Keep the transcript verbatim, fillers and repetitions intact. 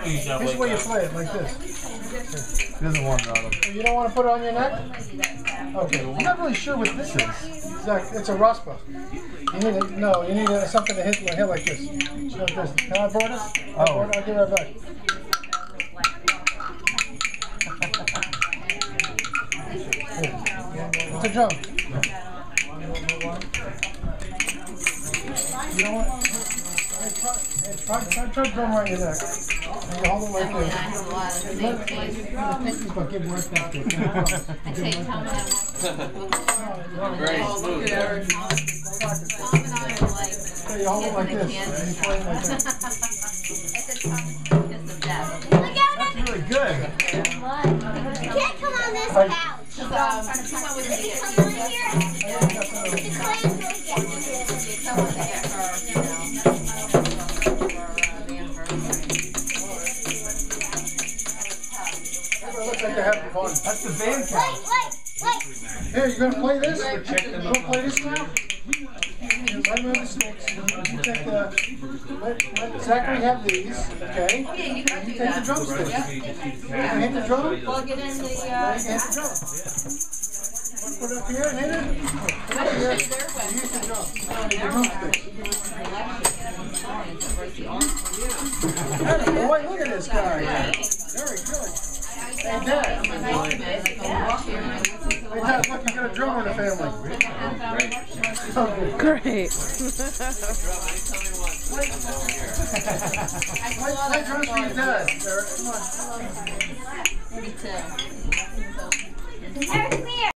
Here's the way you play it, like this. He doesn't want it on him. You don't want to put it on your neck? Okay. I'm not really sure what this is. Zach, it's a raspa. You need a, no, you need a, something to hit my head like this. So like this. Can I borrow this? I'll, Oh. borrow it. I'll give it right back. It's a drum. You know what? Hey, try, hey, try, try, try drum right in your neck. And you hold it like this. But give work back to it. Very smooth. So you hold it like this. And you play it like that. That's really good. You can't come on this couch. If you come on here, the clams will get you. Looks like they're having fun. That's the band Wait, couch. wait, wait. Here, you gonna play this? You gonna play this now? You let me on the sticks. You take the. Let, let Zachary have these, okay? You take the drumsticks. You can hit the drum. Plug it in the, You uh, can hit the drum. Put it up here and hit it. Put it up here. Use the drum. The drumsticks. Boy, look at this guy. Very good. Hey, Dad. Hey, Dad, look, you got a drummer in the family. So good. Great. Play, play drums for your dad, Eric. Come on. Eric, come here.